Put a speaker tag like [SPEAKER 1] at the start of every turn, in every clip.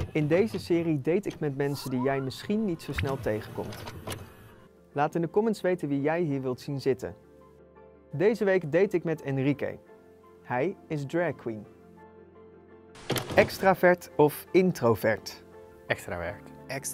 [SPEAKER 1] In deze serie date ik met mensen die jij misschien niet zo snel tegenkomt. Laat in de comments weten wie jij hier wilt zien zitten. Deze week date ik met Enrique. Hij is drag queen. Extravert of introvert?
[SPEAKER 2] Extravert.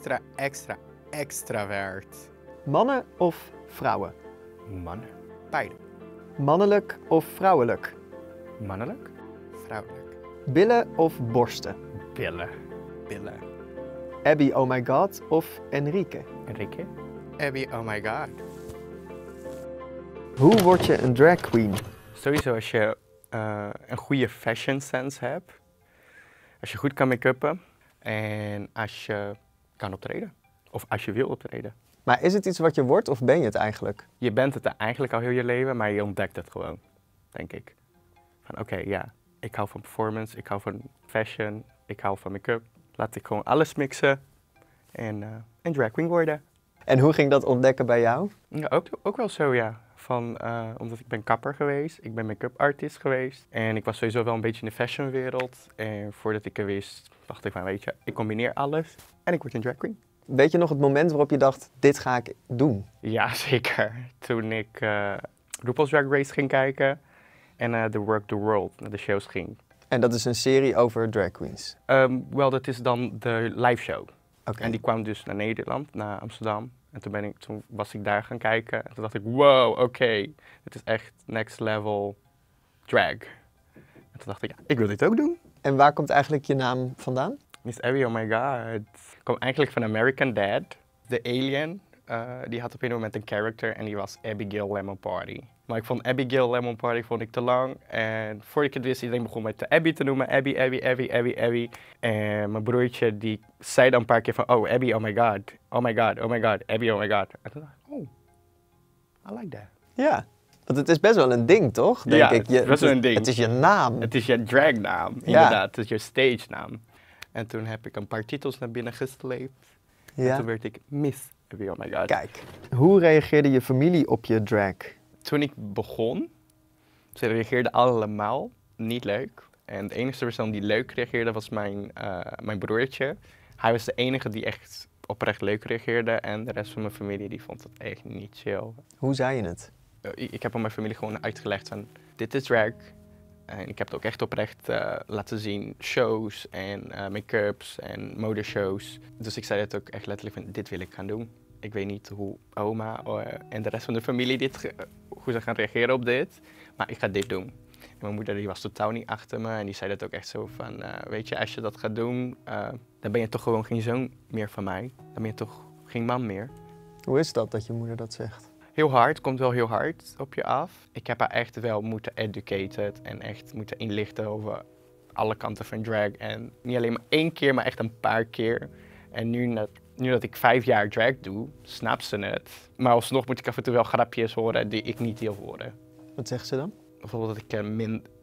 [SPEAKER 2] Extravert.
[SPEAKER 1] Mannen of vrouwen?
[SPEAKER 2] Mannen. Beide.
[SPEAKER 1] Mannelijk of vrouwelijk?
[SPEAKER 2] Mannelijk. Vrouwelijk.
[SPEAKER 1] Billen of borsten?
[SPEAKER 2] Billen. Billen.
[SPEAKER 1] Abby oh my god of Enrique?
[SPEAKER 2] Enrique. Abby, oh my god.
[SPEAKER 1] Hoe word je een drag queen?
[SPEAKER 2] Sowieso als je een goede fashion sense hebt. Als je goed kan make-uppen. En als je kan optreden. Of als je wil optreden.
[SPEAKER 1] Maar is het iets wat je wordt of ben je het eigenlijk?
[SPEAKER 2] Je bent het eigenlijk al heel je leven, maar je ontdekt het gewoon. Denk ik. Van oké, ja. Ik hou van performance, ik hou van fashion, ik hou van make-up. Laat ik gewoon alles mixen en drag queen worden.
[SPEAKER 1] En hoe ging dat ontdekken bij jou?
[SPEAKER 2] Ja, ook wel zo, ja. Omdat ik ben kapper geweest, ik ben make-up artist geweest. En ik was sowieso wel een beetje in de fashionwereld. En voordat ik er wist, dacht ik van, weet je, ik combineer alles en ik word een drag queen.
[SPEAKER 1] Weet je nog het moment waarop je dacht, dit ga ik doen?
[SPEAKER 2] Ja, zeker. Toen ik RuPaul's Drag Race ging kijken en The Work the World, naar de shows ging.
[SPEAKER 1] En dat is een serie over drag queens?
[SPEAKER 2] Wel, dat is dan de live show.
[SPEAKER 1] Oké.
[SPEAKER 2] En die kwam dus naar Nederland, naar Amsterdam. En toen was ik daar gaan kijken. En toen dacht ik, wow, oké, dit is echt next level drag. En toen dacht ik, ja, ik wil dit ook doen.
[SPEAKER 1] En waar komt eigenlijk je naam vandaan?
[SPEAKER 2] Miss Abby, oh my god. Ik kwam eigenlijk van American Dad. De alien, die had op een moment een character en die was Abigail Lemon Party. Maar ik vond Abigail Lemon Party te lang. En voordat ik het wist, iedereen begon mij Abby te noemen. Abby. En mijn broertje die zei dan een paar keer van, oh Abby, oh my god. Oh my god, Abby, oh my god. En toen dacht ik, oh, I like that.
[SPEAKER 1] Ja, want het is best wel een ding, toch? Denk
[SPEAKER 2] Ja,
[SPEAKER 1] ik.
[SPEAKER 2] het is best wel een ding.
[SPEAKER 1] Het is je naam.
[SPEAKER 2] Het is je dragnaam, inderdaad. Het is je stage naam. En toen heb ik een paar titels naar binnen gesleept. En
[SPEAKER 1] Ja.
[SPEAKER 2] toen werd ik Miss Abby, oh my god.
[SPEAKER 1] Kijk, hoe reageerde je familie op je drag?
[SPEAKER 2] Toen ik begon, ze reageerden allemaal niet leuk. En de enige persoon die leuk reageerde was mijn broertje. Hij was de enige die echt oprecht leuk reageerde. En de rest van mijn familie die vond het echt niet chill.
[SPEAKER 1] Hoe zei je het?
[SPEAKER 2] Ik heb aan mijn familie gewoon uitgelegd van, dit is drag. En ik heb het ook echt oprecht laten zien, shows en make-ups en modeshows. Dus ik zei het ook echt letterlijk van, dit wil ik gaan doen. Ik weet niet hoe oma en de rest van de familie hoe ze gaan reageren op dit, maar ik ga dit doen. En mijn moeder die was totaal niet achter me en die zei dat ook echt zo van, weet je, als je dat gaat doen, dan ben je toch gewoon geen zoon meer van mij. Dan ben je toch geen man meer.
[SPEAKER 1] Hoe is dat je moeder dat zegt?
[SPEAKER 2] Heel hard, komt wel heel hard op je af. Ik heb haar echt wel moeten educated en echt moeten inlichten over alle kanten van drag. En niet alleen maar 1 keer, maar echt een paar keer. En nu dat ik 5 jaar drag doe, snapt ze het. Maar alsnog moet ik af en toe wel grapjes horen die ik niet wil horen.
[SPEAKER 1] Wat zegt ze dan?
[SPEAKER 2] Bijvoorbeeld dat ik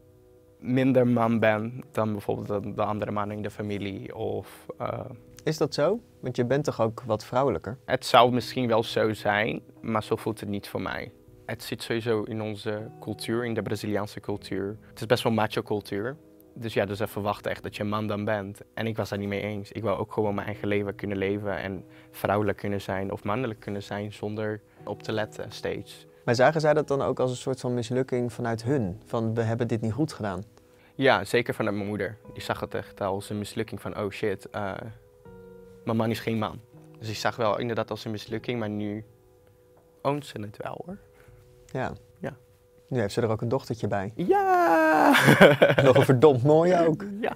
[SPEAKER 2] minder man ben dan bijvoorbeeld de andere mannen in de familie. Of,
[SPEAKER 1] Is dat zo? Want je bent toch ook wat vrouwelijker?
[SPEAKER 2] het zou misschien wel zo zijn, maar zo voelt het niet voor mij. Het zit sowieso in onze cultuur, in de Braziliaanse cultuur. Het is best wel macho cultuur. Dus ja, dus ze verwachten echt dat je een man dan bent. En ik was daar niet mee eens. Ik wou ook gewoon mijn eigen leven kunnen leven en vrouwelijk kunnen zijn of mannelijk kunnen zijn zonder op te letten steeds.
[SPEAKER 1] Maar zagen zij dat dan ook als een soort van mislukking vanuit hun? Van, we hebben dit niet goed gedaan?
[SPEAKER 2] Ja, zeker vanuit mijn moeder. Die zag het echt als een mislukking van, oh shit, mijn man is geen man. Dus die zag wel inderdaad als een mislukking, maar nu oont ze het wel hoor.
[SPEAKER 1] Ja.
[SPEAKER 2] Ja.
[SPEAKER 1] Nu heeft ze er ook een dochtertje bij.
[SPEAKER 2] Ja!
[SPEAKER 1] Nog een verdomd mooie ook.
[SPEAKER 2] Ja.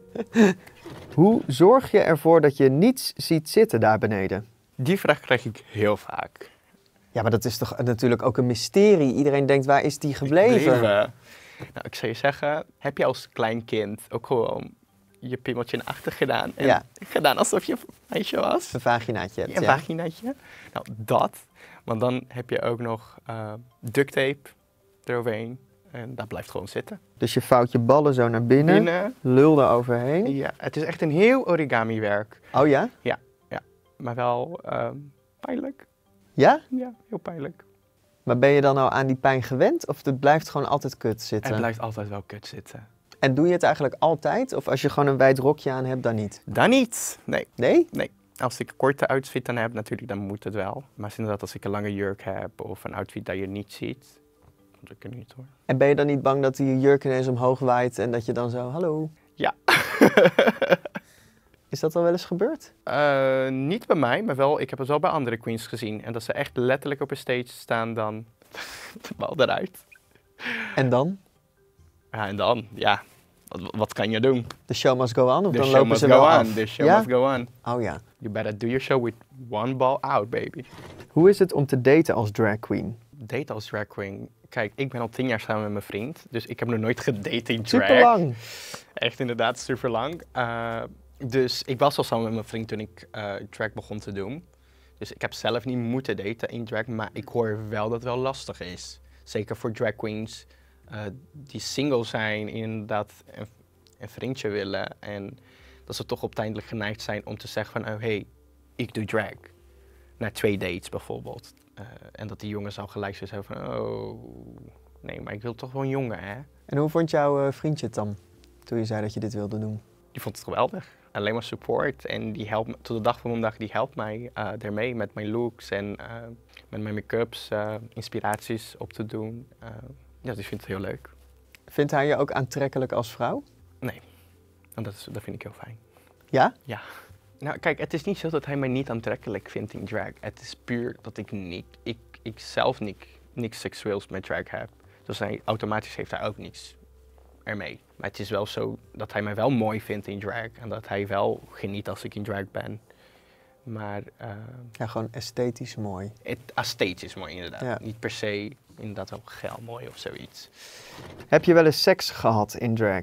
[SPEAKER 1] Hoe zorg je ervoor dat je niets ziet zitten daar beneden?
[SPEAKER 2] Die vraag krijg ik heel vaak.
[SPEAKER 1] Ja, maar dat is toch natuurlijk ook een mysterie. Iedereen denkt, waar is die gebleven?
[SPEAKER 2] Nou, ik zou je zeggen, heb je als klein kind ook gewoon je pimmeltje naar achter gedaan? En
[SPEAKER 1] Ja.
[SPEAKER 2] gedaan alsof je een meisje was?
[SPEAKER 1] Een vaginaatje hebt,
[SPEAKER 2] Een
[SPEAKER 1] ja.
[SPEAKER 2] vaginaatje. Nou, dat. Want dan heb je ook nog duct tape eroverheen. En dat blijft gewoon zitten.
[SPEAKER 1] Dus je vouwt je ballen zo naar binnen, lul er overheen.
[SPEAKER 2] Ja, het is echt een heel origami werk.
[SPEAKER 1] Oh ja?
[SPEAKER 2] Maar wel pijnlijk.
[SPEAKER 1] Ja?
[SPEAKER 2] Ja, heel pijnlijk.
[SPEAKER 1] Maar ben je dan nou aan die pijn gewend of het blijft gewoon altijd kut zitten?
[SPEAKER 2] Het blijft altijd wel kut zitten.
[SPEAKER 1] En doe je het eigenlijk altijd? Of als je gewoon een wijd rokje aan hebt, dan niet?
[SPEAKER 2] Dan niet. Nee.
[SPEAKER 1] Nee?
[SPEAKER 2] Nee. Als ik een korte outfit dan heb, natuurlijk, dan moet het wel. Maar inderdaad, als ik een lange jurk heb of een outfit dat je niet ziet, dan doe ik het niet hoor.
[SPEAKER 1] En ben je dan niet bang dat die jurk ineens omhoog waait en dat je dan zo, hallo?
[SPEAKER 2] Ja.
[SPEAKER 1] Is dat al wel eens gebeurd?
[SPEAKER 2] Niet bij mij, maar wel, ik heb het wel bij andere queens gezien. En dat ze echt letterlijk op een stage staan, dan de bal eruit.
[SPEAKER 1] En dan?
[SPEAKER 2] Ja, en dan, ja, wat kan je doen?
[SPEAKER 1] The show must go on? Of
[SPEAKER 2] The
[SPEAKER 1] dan
[SPEAKER 2] show
[SPEAKER 1] lopen
[SPEAKER 2] must
[SPEAKER 1] ze
[SPEAKER 2] go
[SPEAKER 1] wel
[SPEAKER 2] on,
[SPEAKER 1] af?
[SPEAKER 2] the show
[SPEAKER 1] Ja?
[SPEAKER 2] must go on.
[SPEAKER 1] Oh ja.
[SPEAKER 2] You better do your show with one ball out, baby.
[SPEAKER 1] Hoe is het om te daten als drag queen?
[SPEAKER 2] Date als drag queen. Kijk, ik ben al 10 jaar samen met mijn vriend, dus ik heb nog nooit gedate in drag.
[SPEAKER 1] Super lang.
[SPEAKER 2] Echt inderdaad, super lang. Dus ik was al samen met mijn vriend toen ik drag begon te doen. Dus ik heb zelf niet moeten daten in drag, maar ik hoor wel dat het wel lastig is. Zeker voor drag queens die single zijn, inderdaad een vriendje willen. En dat ze toch uiteindelijk geneigd zijn om te zeggen van, oh hey, ik doe drag. Na 2 dates bijvoorbeeld. En dat die jongen zou gelijk zo zeggen van, oh, nee, maar ik wil toch wel een jongen, hè?
[SPEAKER 1] En hoe vond jouw vriendje het dan, toen je zei dat je dit wilde doen?
[SPEAKER 2] Die vond het geweldig. Alleen maar support. En die helpt me, tot de dag van vandaag, die helpt mij daarmee met mijn looks en met mijn make-ups, inspiraties op te doen. Ja, die vindt het heel leuk.
[SPEAKER 1] Vindt hij je ook aantrekkelijk als vrouw?
[SPEAKER 2] Nee, en dat vind ik heel fijn.
[SPEAKER 1] Ja?
[SPEAKER 2] Ja. Nou, kijk, het is niet zo dat hij mij niet aantrekkelijk vindt in drag. Het is puur dat ik zelf niks seksueels met drag heb. Dus automatisch heeft hij ook niets ermee. Maar het is wel zo dat hij mij wel mooi vindt in drag. En dat hij wel geniet als ik in drag ben. Maar
[SPEAKER 1] Ja, gewoon esthetisch mooi.
[SPEAKER 2] het esthetisch mooi inderdaad.
[SPEAKER 1] Ja.
[SPEAKER 2] Niet per se inderdaad wel geil mooi of zoiets.
[SPEAKER 1] Heb je wel eens seks gehad in drag?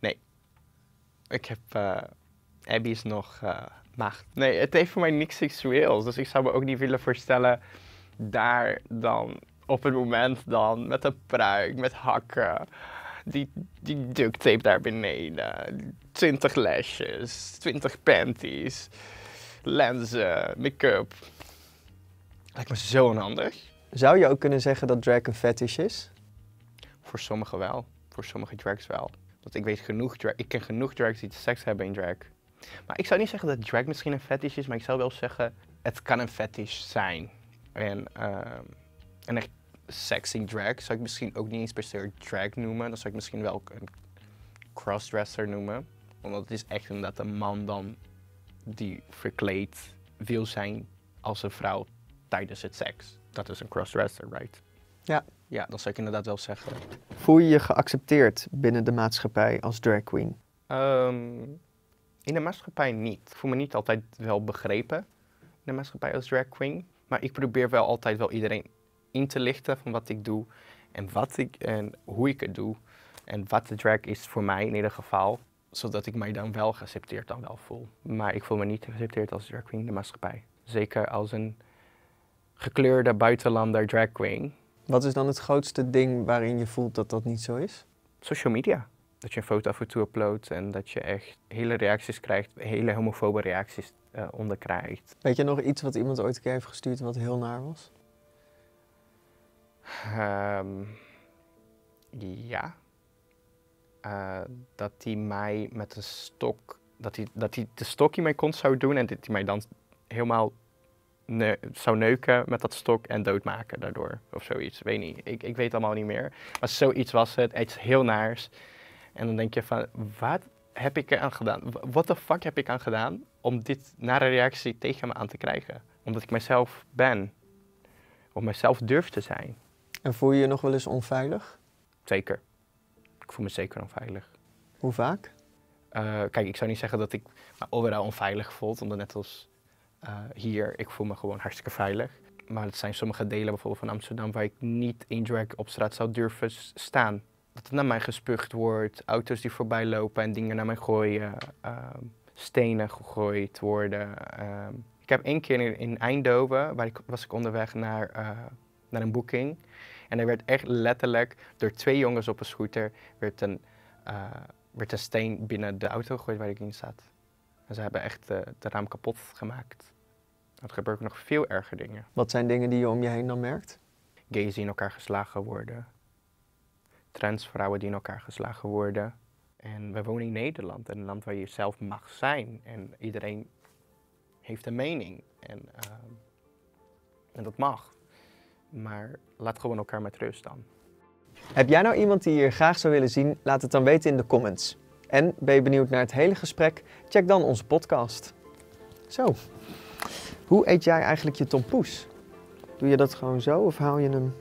[SPEAKER 2] Ik heb... Abby is nog maagd. Nee, het heeft voor mij niks seksueels. Dus ik zou me ook niet willen voorstellen daar dan op het moment dan met een pruik, met hakken, die duct tape daar beneden, 20 lashes, 20 panties, lenzen, make-up. Lijkt me zo onhandig.
[SPEAKER 1] Zou je ook kunnen zeggen dat drag een fetish is?
[SPEAKER 2] Voor sommigen wel. Voor sommige drags wel. Want ik weet ik ken genoeg drags die seks hebben in drag. Maar ik zou niet zeggen dat drag misschien een fetish is, maar ik zou wel zeggen, het kan een fetish zijn. En echt seks in drag zou ik misschien ook niet eens per se drag noemen. Dan zou ik misschien wel een crossdresser noemen. Want het is echt inderdaad een man dan die verkleed wil zijn als een vrouw tijdens het seks. Dat is een crossdresser, right?
[SPEAKER 1] Ja.
[SPEAKER 2] Ja, dat zou ik inderdaad wel zeggen.
[SPEAKER 1] Voel je je geaccepteerd binnen de maatschappij als drag queen?
[SPEAKER 2] In de maatschappij niet. Ik voel me niet altijd wel begrepen in de maatschappij als drag queen. Maar ik probeer wel altijd wel iedereen in te lichten van wat ik doe en hoe ik het doe. En wat de drag is voor mij in ieder geval. Zodat ik mij dan wel geaccepteerd dan wel voel. Maar ik voel me niet geaccepteerd als drag queen in de maatschappij. Zeker als een gekleurde buitenlander drag queen.
[SPEAKER 1] Wat is dan het grootste ding waarin je voelt dat dat niet zo is?
[SPEAKER 2] Social media. Dat je een foto af en toe uploadt en dat je echt hele reacties krijgt, hele homofobe reacties onder krijgt.
[SPEAKER 1] Weet je nog iets wat iemand ooit een keer heeft gestuurd wat heel naar was?
[SPEAKER 2] Ja. Dat hij mij met een stok, dat hij de stok in mijn kont zou doen en dat hij mij dan helemaal zou neuken met dat stok en doodmaken daardoor. Of zoiets, weet niet. Ik weet allemaal niet meer. Maar zoiets was het, iets heel naars. En dan denk je van, wat heb ik eraan gedaan? What the fuck heb ik aan gedaan om dit nare reactie tegen me aan te krijgen? Omdat ik mezelf ben. Of mezelf durf te zijn.
[SPEAKER 1] En voel je je nog wel eens onveilig?
[SPEAKER 2] Zeker. Ik voel me zeker onveilig.
[SPEAKER 1] Hoe vaak?
[SPEAKER 2] Kijk, ik zou niet zeggen dat ik me overal onveilig voel. Omdat net als hier, ik voel me gewoon hartstikke veilig. Maar het zijn sommige delen bijvoorbeeld van Amsterdam waar ik niet in drag op straat zou durven staan. Dat er naar mij gespuugd wordt, auto's die voorbij lopen en dingen naar mij gooien, stenen gegooid worden. Ik heb 1 keer in Eindhoven, was ik onderweg naar een boeking. En er werd echt letterlijk door 2 jongens op een scooter werd een steen binnen de auto gegooid waar ik in zat. En ze hebben echt de raam kapot gemaakt. Er gebeuren nog veel erger dingen.
[SPEAKER 1] Wat zijn dingen die je om je heen dan merkt?
[SPEAKER 2] Gays die in elkaar geslagen worden. Transvrouwen die in elkaar geslagen worden. En we wonen in Nederland, een land waar je zelf mag zijn. En iedereen heeft een mening. En dat mag. Maar laat gewoon elkaar met rust dan.
[SPEAKER 1] Heb jij nou iemand die je hier graag zou willen zien? Laat het dan weten in de comments. En ben je benieuwd naar het hele gesprek? Check dan onze podcast. Zo, hoe eet jij eigenlijk je tompoes? Doe je dat gewoon zo of haal je hem...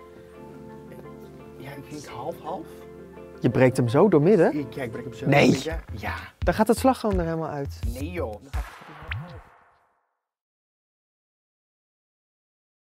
[SPEAKER 2] Ja, ik denk half-half.
[SPEAKER 1] Je breekt hem zo doormidden?
[SPEAKER 2] Ja, ik breek hem zo.
[SPEAKER 1] Nee.
[SPEAKER 2] Ja.
[SPEAKER 1] Dan gaat het slagroom er helemaal uit.
[SPEAKER 2] Nee joh.